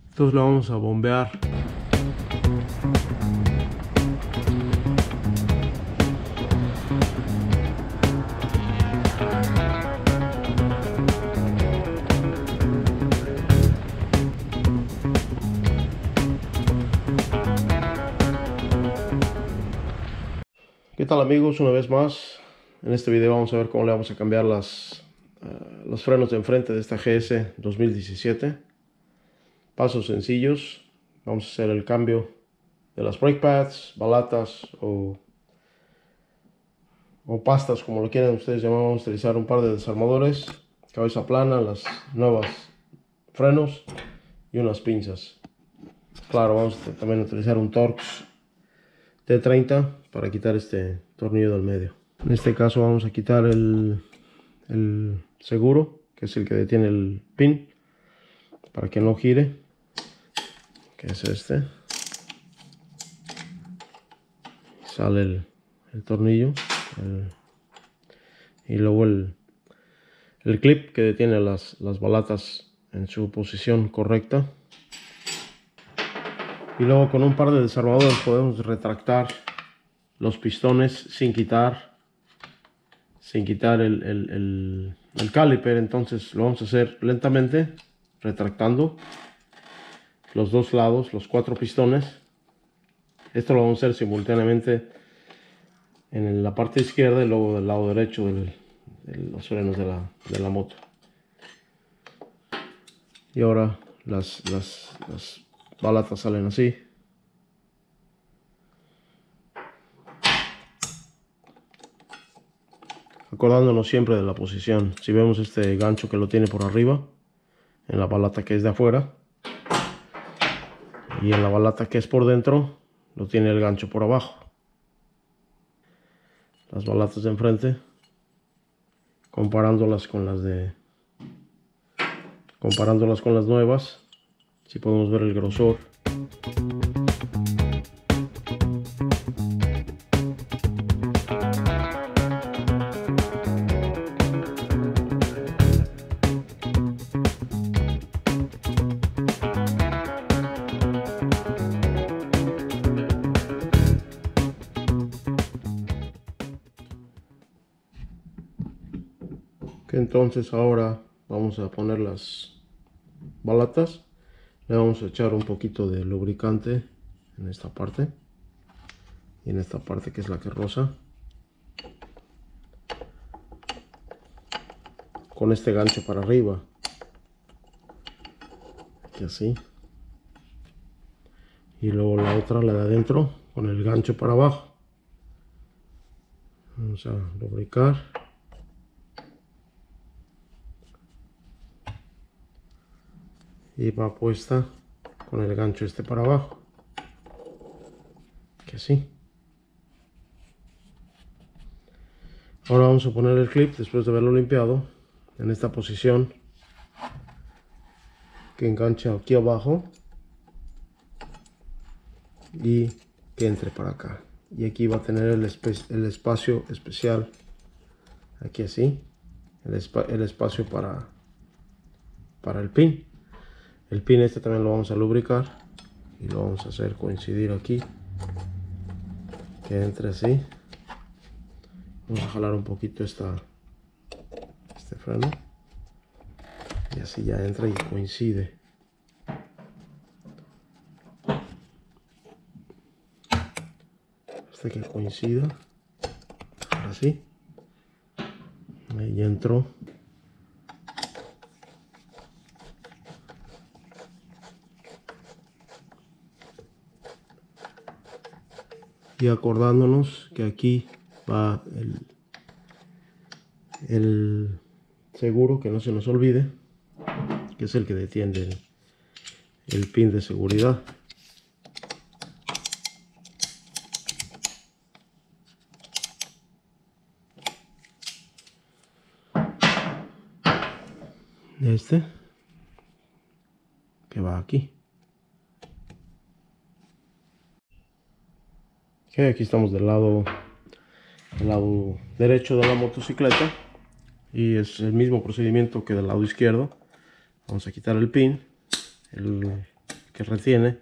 Entonces lo vamos a bombear. ¿Qué tal amigos? Una vez más, en este video vamos a ver cómo le vamos a cambiar los frenos de enfrente de esta GS 2017. Pasos sencillos. Vamos a hacer el cambio de las brake pads, balatas o pastas, como lo quieran ustedes llamar. Vamos a utilizar un par de desarmadores, cabeza plana, las nuevas frenos y unas pinzas. Claro, vamos a también utilizar un Torx T30 para quitar este tornillo del medio. En este caso vamos a quitar el seguro, que es el que detiene el pin para que no gire, que es este. Sale el tornillo y luego el clip que detiene las balatas en su posición correcta. Y luego con un par de desarmadores podemos retractar los pistones sin quitar el caliper. Entonces lo vamos a hacer lentamente, retractando los dos lados, los 4 pistones. Esto lo vamos a hacer simultáneamente en la parte izquierda y luego del lado derecho de los frenos de la moto. Y ahora las balatas salen así. Acordándonos siempre de la posición. Si vemos este gancho que lo tiene por arriba, en la balata que es de afuera, y en la balata que es por dentro, lo tiene el gancho por abajo. Las balatas de enfrente, comparándolas con las nuevas, si podemos ver el grosor. Entonces ahora vamos a poner las balatas. Le vamos a echar un poquito de lubricante en esta parte y en esta parte que es la que roza, con este gancho para arriba, y así, y luego la otra, la de adentro, con el gancho para abajo. Vamos a lubricar. Y va puesta con el gancho este para abajo, que así. Ahora vamos a poner el clip después de haberlo limpiado en esta posición, que engancha aquí abajo y que entre para acá. Y aquí va a tener el espacio especial, aquí así, el espacio para el pin. El pin este también lo vamos a lubricar y lo vamos a hacer coincidir aquí, que entre así. Vamos a jalar un poquito este freno y así ya entra y coincide. Hasta que coincida, así. Ahí ya entró. Y acordándonos que aquí va el seguro, que no se nos olvide, que es el que detiene el pin de seguridad. Este que va aquí. Aquí estamos del lado derecho de la motocicleta y es el mismo procedimiento que del lado izquierdo. Vamos a quitar el pin, que retiene.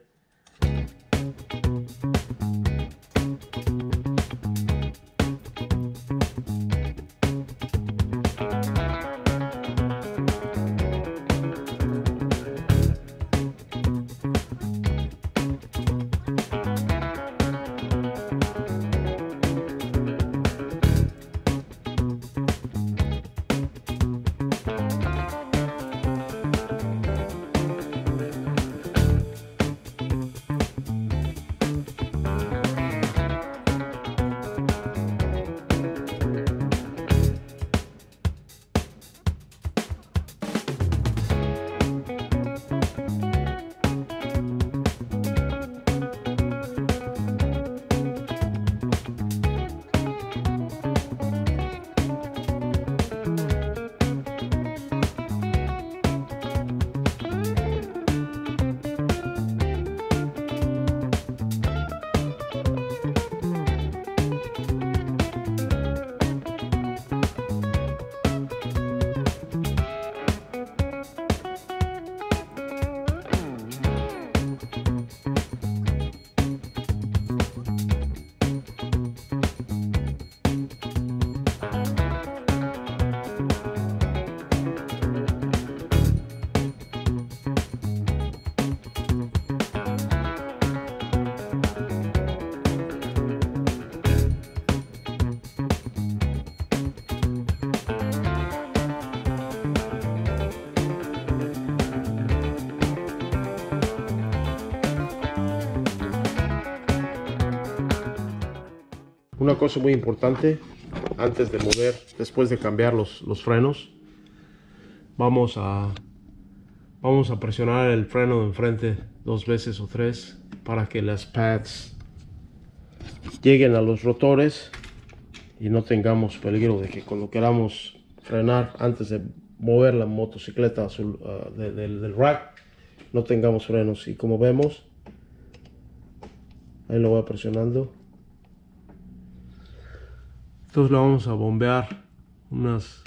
Una cosa muy importante antes de mover, después de cambiar los frenos, vamos a presionar el freno de enfrente 2 veces o 3 para que las pads lleguen a los rotores y no tengamos peligro de que cuando queramos frenar antes de mover la motocicleta del rack no tengamos frenos. Y como vemos, ahí lo voy presionando. Entonces lo vamos a bombear unas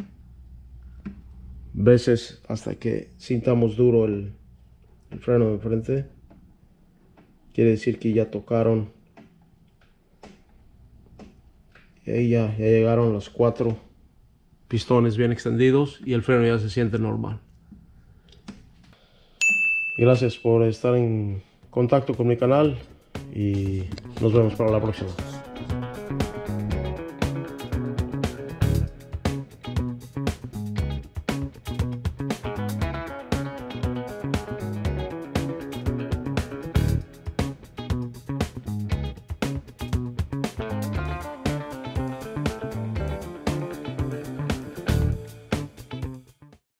veces hasta que sintamos duro el freno de enfrente. Quiere decir que ya tocaron. Y ahí ya llegaron los 4 pistones bien extendidos y el freno ya se siente normal. Gracias por estar en contacto con mi canal y nos vemos para la próxima.